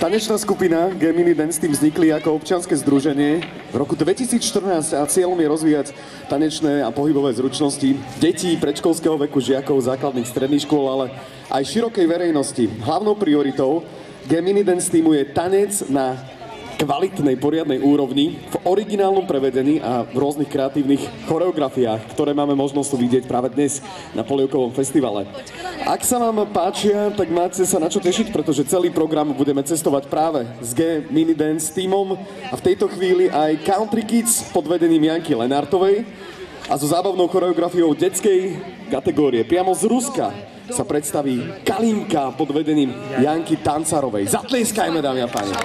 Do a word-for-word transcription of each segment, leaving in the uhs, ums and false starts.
Tanečná skupina Gemini Dance Team vznikli ako občianske združenie v roku dvetisícštrnásť a cieľom je rozvíjať tanečné a pohybové zručnosti detí predškolského veku, žiakov základných stredných škôl, ale aj širokej verejnosti. Hlavnou prioritou Gemini Dance Teamu je tanec na kvalitnej, poriadnej úrovni, v originálnom prevedení a v rôznych kreatívnych choreografiách, ktoré máme možnosť vidieť práve dnes na Polievkovom festivale. Ak sa vám páčia, tak máte sa na čo tešiť, pretože celý program budeme cestovať práve s Gemini Dance Teamom a v tejto chvíli aj Country Kids pod vedením Janky Lenartovej a so zábavnou choreografiou detskej kategórie. Priamo z Ruska sa predstaví Kalinka pod vedením Janky Tancarovej. Zatlieskajme, dámy a páni.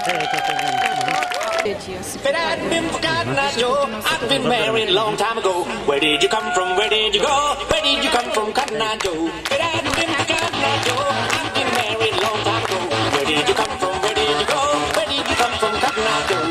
But I've been forgotten, I Joe. I've been married a long time ago. Where did you come from? Where did you go? Where did you come from, Cotton Eye Joe? But I've been forgotten, I Joe. I've been married a long time ago. Where did you come from? Where did you go? Where did you come from, Cotton Eye Joe?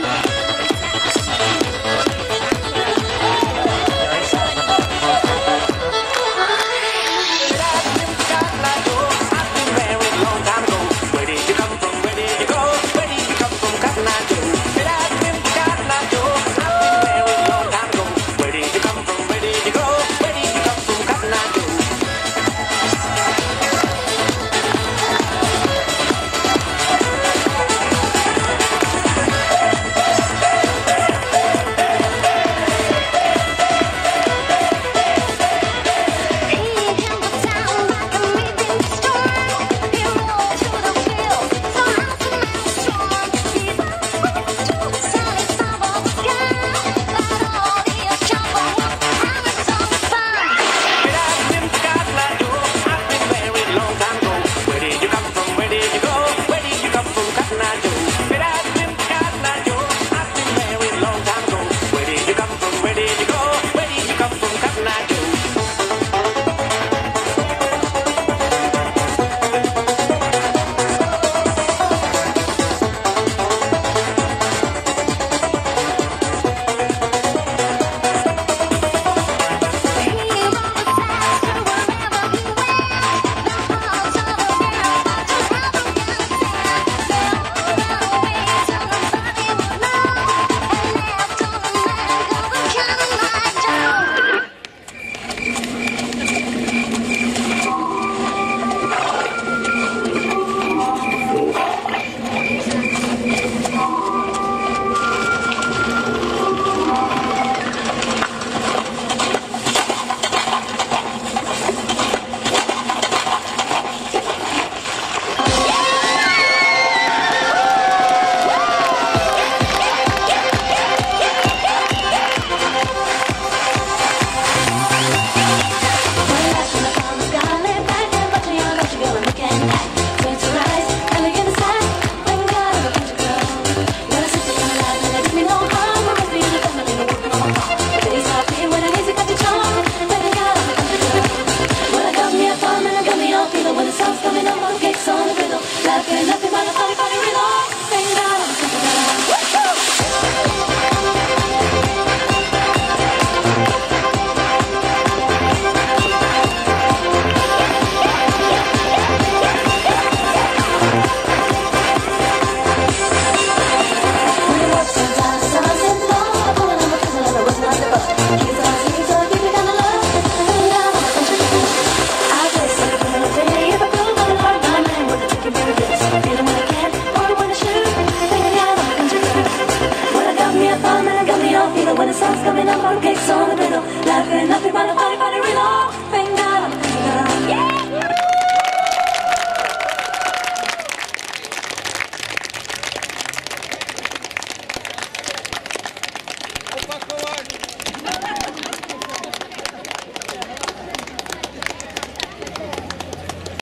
When the sun's coming up, on cakes on the griddle, laughing, nothing but a party, party, riddle.